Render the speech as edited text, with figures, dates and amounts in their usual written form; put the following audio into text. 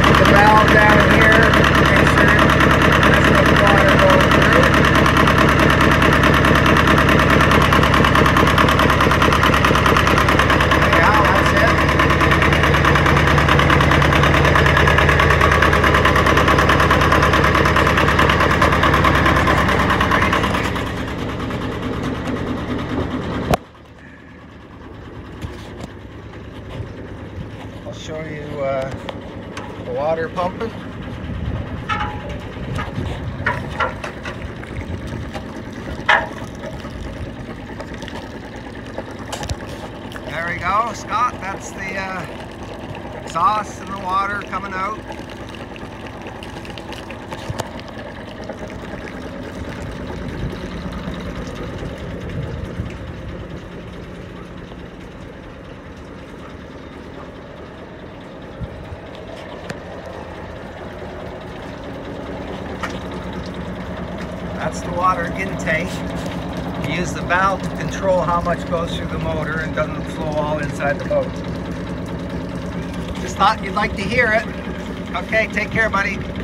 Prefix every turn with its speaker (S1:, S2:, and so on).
S1: the valve down here, make sure there's enough water going through. Anyhow, that's it. I'll show you the water pumping. There we go, Scott. That's the exhaust and the water coming out. That's the water intake. You use the valve to control how much goes through the motor and doesn't flow all inside the boat. Just thought you'd like to hear it. Okay, take care, buddy.